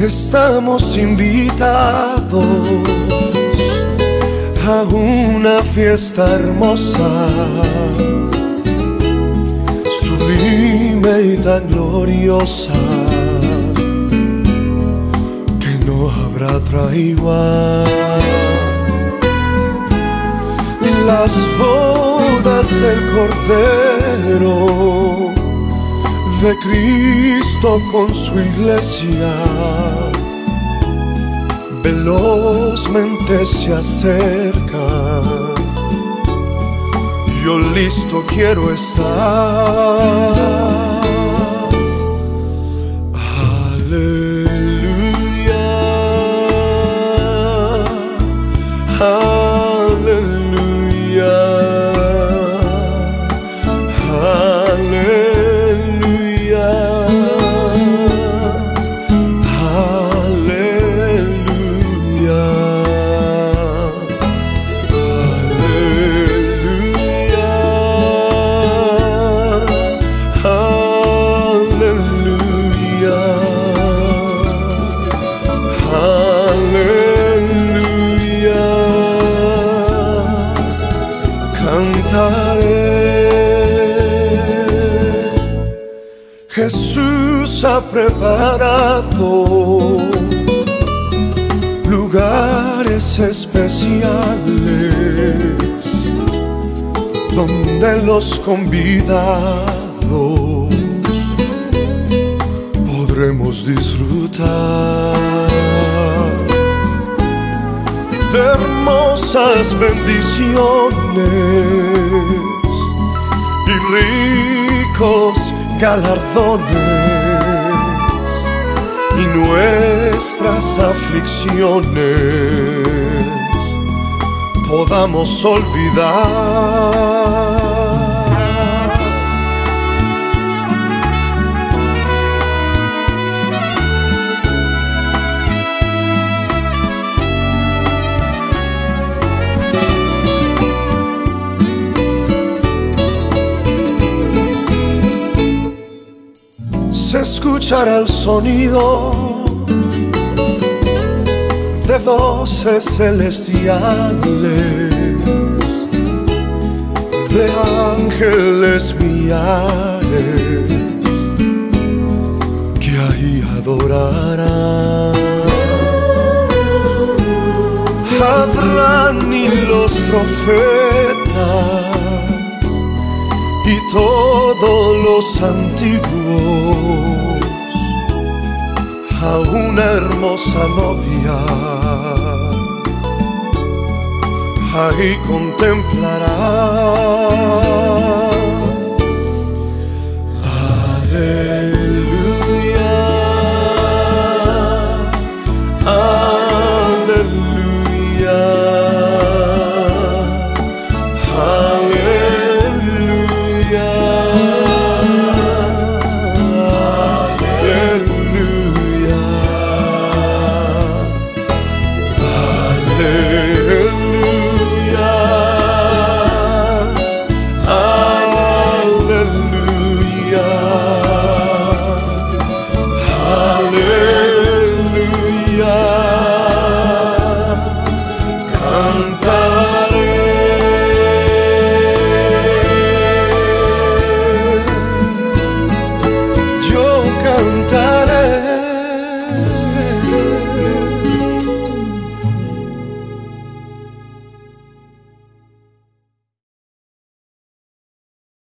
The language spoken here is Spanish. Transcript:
Estamos invitados a una fiesta hermosa, sublime y tan gloriosa, que no habrá otra igual. Las bodas del Cordero de Cristo con su iglesia velozmente se acercan. Yo listo quiero estar. Aleluya, aleluya, aleluya, aleluya, aleluya, aleluya. Cantaré. Jesús ha preparado lugares especiales donde los convidados podremos disfrutar de hermosas bendiciones y ricos galardones, y nuestras aflicciones podamos olvidar. Se escuchará el sonido de voces celestiales, de ángeles millares que ahí adorarán. Adrán y los profetas y todos los antiguos a una hermosa novia ahí contemplarán.